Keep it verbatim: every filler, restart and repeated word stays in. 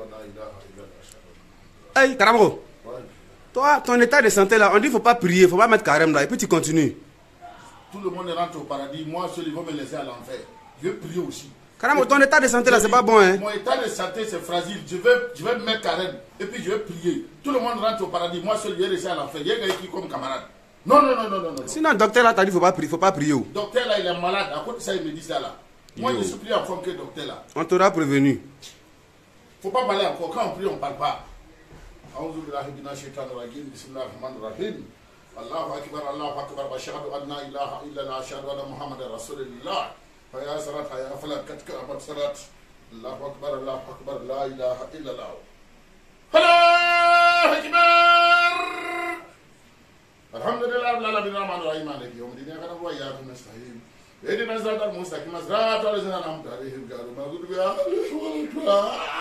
Hey, Karamo. Toi, ton état de santé là, on dit qu'il ne faut pas prier, il ne faut pas mettre carême là, et puis tu continues. Tout le monde rentre au paradis, moi seul ils vont me laisser à l'enfer. Je vais prier aussi. Karamo, ton état de santé là, c'est pas bon, hein? Mon état de santé c'est fragile, je vais, je vais mettre carême, et puis je vais prier. Tout le monde rentre au paradis, moi seul je vais laisser à l'enfer. Il y a quelqu'un qui comme camarade. Non, non, non, non, non, non. Sinon, le docteur là t'a dit qu'il ne faut pas prier, faut pas prier. Le docteur là, il est malade, à côté de ça, il me dit ça là. Moi, Yo. je suis plus en forme que le docteur là. On t'aura prévenu. Il ne faut pas parler encore, quand on prie, on ne parle pas. أعوذ بالله من الشيطان الرجيم بسم الله الرحمن الرحيم الله أكبر الله أكبر وأشهد أن لا إله إلا الله أشهد أن محمد رسول الله فيا صلاة يا فلان كتك أمد صلاة الله أكبر الله أكبر لا إله إلا الله الله أكبر الحمد لله رب العالمين الرحمن الرحيم مالك يوم الدين إياك نعبد وإياك نستعين اهدنا الصراط المستقيم صراط الذين أنعمت عليهم غير المغضوب عليهم ولا الضالين